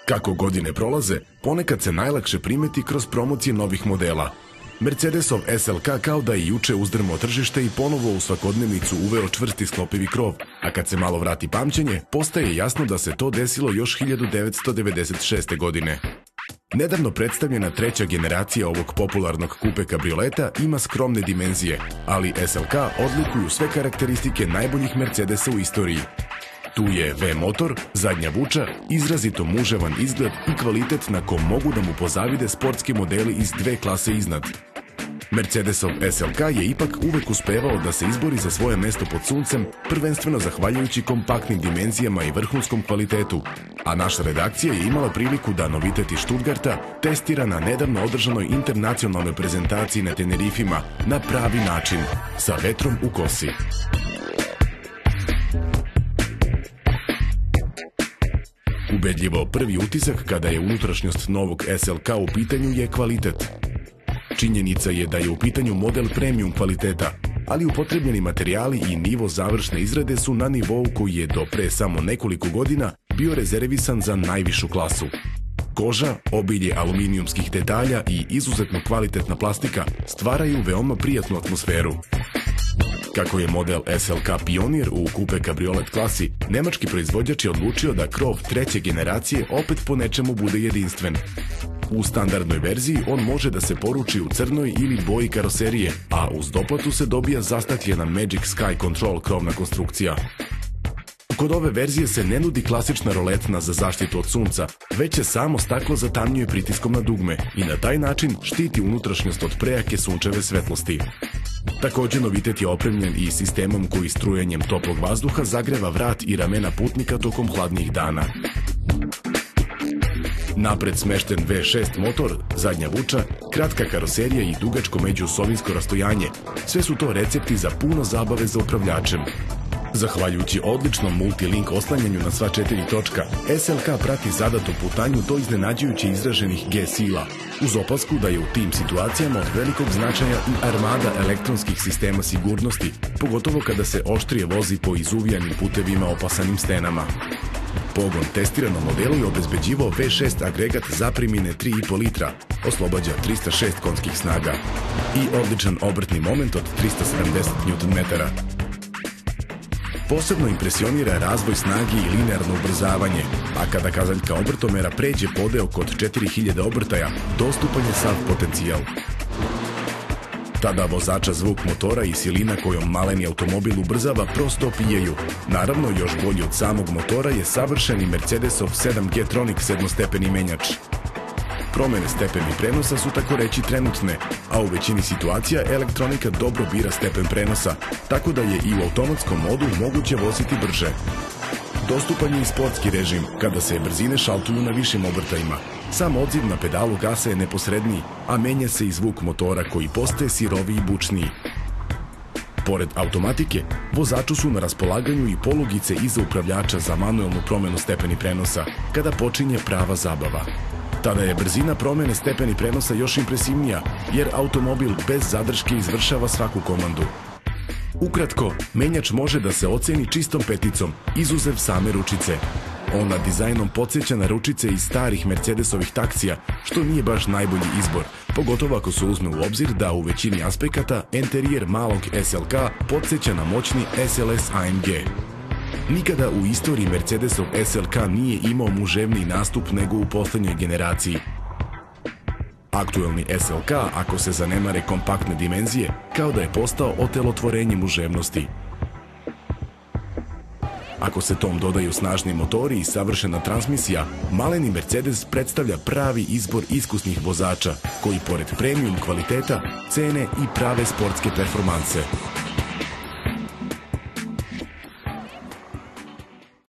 Kako godine prolaze, ponekad se najlakše primeti kroz promocije novih modela. Mercedesov SLK kao da je juče uzdrmao tržište i ponovo u svakodnevnicu uveo čvrsti sklopivi krov, a kad se malo vrati pamćenje, postaje jasno da se to desilo još 1996. godine. Nedavno predstavljena treća generacija ovog popularnog kupe kabrioleta ima skromne dimenzije, ali SLK odlikuju sve karakteristike najboljih Mercedesa u istoriji. Tu je V motor, zadnja vuča, izrazito muževan izgled i kvalitet na kom mogu da mu pozavide sportski modeli iz dve klase iznad. Mercedesov SLK je ipak uvek uspevao da se izbori za svoje mesto pod suncem, prvenstveno zahvaljujući kompaktnim dimenzijama i vrhunskom kvalitetu, a naša redakcija je imala priliku da novitet iz Stuttgarta testira na nedavno održanoj internacionalnoj prezentaciji na Tenerifima na pravi način, sa vetrom u kosi. Ubedljivo prvi utisak kada je unutrašnjost novog SLK u pitanju je kvalitet. Činjenica je da je u pitanju model premium kvaliteta, ali upotrebljeni materijali i nivo završne izrade su na nivou koji je do pre samo nekoliko godina bio rezervisan za najvišu klasu. Koža, obilje aluminijumskih detalja i izuzetno kvalitetna plastika stvaraju veoma prijatnu atmosferu. Kako je model SLK pionir u kupe kabriolet klasi, nemački proizvođač je odlučio da krov treće generacije opet po nečemu bude jedinstven. U standardnoj verziji on može da se poruči u crnoj ili boji karoserije, a uz doplatu se dobija zastakljena Magic Sky Control krovna konstrukcija. Kod ove verzije se ne nudi klasična roletna za zaštitu od sunca, već se samo staklo zatamnjuje pritiskom na dugme i na taj način štiti unutrašnjost od prejake sunčeve svetlosti. Također novitet je opremljen i sistemom koji strujanjem toplog vazduha zagreva vrat i ramena putnika tokom hladnijih dana. Napred smešten V6 motor, zadnja vuča, kratka karoserija i dugačko međuosovinsko rastojanje, sve su to recepti za puno zabave za upravljačem. Zahvaljujući odličnom multilink oslanjanju na sva 4 točka, SLK prati zadatu putanju do iznenađujuće izraženih G sila, uz opasku da je u tim situacijama od velikog značaja i armada elektronskih sistema sigurnosti, pogotovo kada se oštrije vozi po izuvijanim putevima opasanim stenama. Pogon testiranom modelu je obezbeđivao V6 agregat zaprimine 3,5 litra, oslobađa 306 konjskih snaga i odličan obrtni moment od 370 Nm. Posebno impresionira razvoj snage i linearno ubrzavanje, a kada kazaljka obrtomera pređe podeo kod 4000 obrtaja, dostupan je sav potencijal. Tada vozača zvuk motora i silina kojom maleni automobil ubrzava prosto opijaju. Naravno, još bolji od samog motora je savršeni Mercedesov 7G Tronic sedmostepeni menjač. Promene stepeni prenosa su tako reći trenutne, a u većini situacija elektronika dobro bira stepen prenosa, tako da je i u automatskom modu moguće voziti brže. Dostupan je i sportski režim, kada se brzine šaltuju na višim obrtajima. Sam odziv na pedalu gasa je neposredniji, a menja se i zvuk motora koji postaje siroviji i bučniji. Pored automatike, vozaču su na raspolaganju i polugice iza upravljača za manuelnu promenu stepeni prenosa, kada počinje prava zabava. Tada je brzina promene stepeni prenosa još impresivnija, jer automobil bez zadrške izvršava svaku komandu. Ukratko, menjač može da se oceni čistom peticom, izuzev same ručice. Ona dizajnom podsjeća na ručice iz starih Mercedesovih taksija, što nije baš najbolji izbor, pogotovo ako se uzme u obzir da u većini aspekata enterijer malog SLK podsjeća na moćni SLS AMG. Nikada u istoriji Mercedesov SLK nije imao muževniji nastup nego u poslednjoj generaciji. Aktuelni SLK, ako se zanemare kompaktne dimenzije, kao da je postao otelotvorenje muževnosti. Ako se tom dodaju snažni motori i savršena transmisija, maleni Mercedes predstavlja pravi izbor iskusnih vozača, koji pored premium kvaliteta cene i prave sportske performanse.